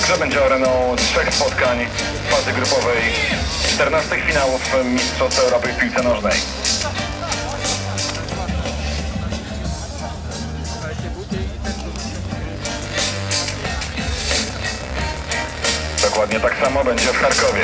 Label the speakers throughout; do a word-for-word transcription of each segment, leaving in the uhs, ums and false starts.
Speaker 1: także będzie areną trzech spotkań fazy grupowej czternastych finałów Mistrzostw Europy w piłce nożnej. Dokładnie tak samo będzie w Charkowie.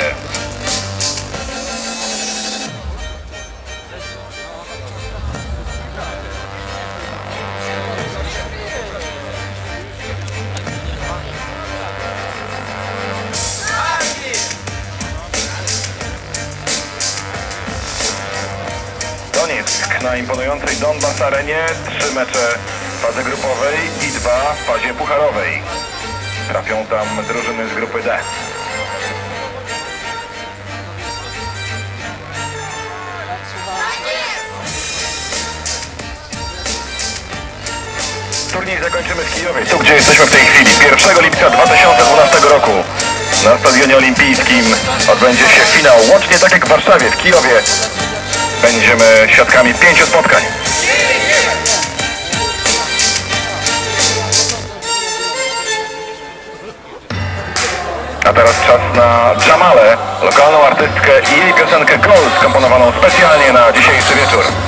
Speaker 1: Donieck na imponującej Donbas Arenie, trzy mecze fazy grupowej i dwa w fazie pucharowej. Trafią tam drużyny z grupy D. Turniej zakończymy w Kijowie, tu gdzie jesteśmy w tej chwili. pierwszego lipca dwa tysiące dwunastego roku na Stadionie Olimpijskim odbędzie się finał. Łącznie tak jak w Warszawie, w Kijowie będziemy świadkami pięciu spotkań. A teraz czas na Jamalę, lokalną artystkę i jej piosenkę Gol, skomponowaną specjalnie na dzisiejszy wieczór.